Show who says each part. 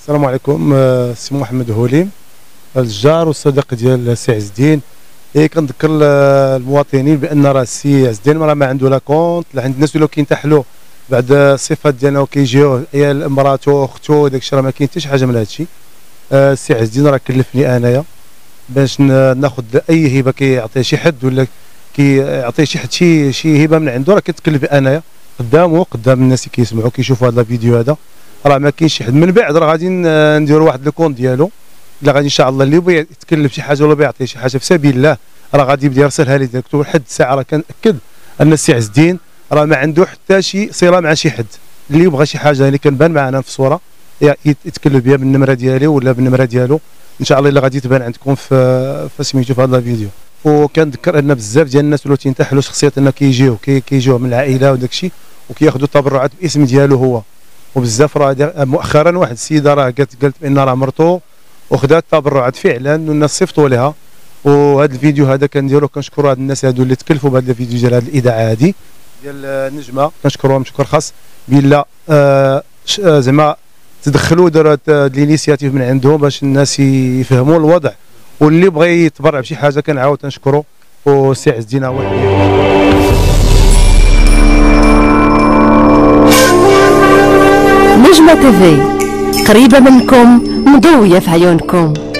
Speaker 1: السلام عليكم. سي محمد هوليم، الجار والصديق ديال سي عز الدين. كنذكر المواطنين بان راه السي عز الدين راه ما عنده لا كونت، عند الناس ولاو كينتحلوا بعد الصفات ديالنا وكيجيوه عيال مراته اختو داك الشيء، راه ما كاين حتى شي حاجه من هذا الشيء. السي عز الدين راه كلفني انايا باش ناخذ اي هبه كيعطيها شي حد ولا كيعطيه شي حد شي هبه من عنده، راه كتكلف انايا قدامه قدام الناس اللي كيسمعوا كيشوفوا هذا الفيديو هذا. راه ما كاينش شي حد من بعد، راه غادي نديروا واحد الكونت ديالو الا غادي ان شاء الله اللي بغى يتكلف شي حاجه ولا بيعطي شي حاجه في سبيل الله راه غادي يبدا يرسلها لي ديريكت. لحد الساعه راه كنأكد ان السي عز الدين راه ما عنده حتى شي صله مع شي حد. اللي يبغى شي حاجه اللي كنبان معنا في الصوره يتكلف بها بالنمره ديالي ولا بالنمره ديالو، ان شاء الله الا غادي تبان عندكم في سميتو في هذا الفيديو. وكنذكر ان بزاف ديال الناس ولاو تينتحلوا شخصيات ان كيجيو من العائله وداك الشيء وكياخذوا التبرعات باسم ديالو هو. وبزاف راه مؤخرا واحد السيده راه قالت بان راه مرتو وخدات التبرعات فعلا والناس صيفطوا لها. وهذا الفيديو هذا كنديرو كنشكروا هاد الناس هادو اللي تكلفوا بهذا الفيديو ديال هذه الاذاعه هذه ديال النجمه، كنشكروهم شكر خاص بلا زعما تدخلوا داروا الانيسياتيف من عندهم باش الناس يفهموا الوضع، واللي بغى يتبرع بشي حاجه كنعاود تنشكروا. والسي عز الدين هو
Speaker 2: نجمة تيفي، قريبة منكم مضوية في عيونكم.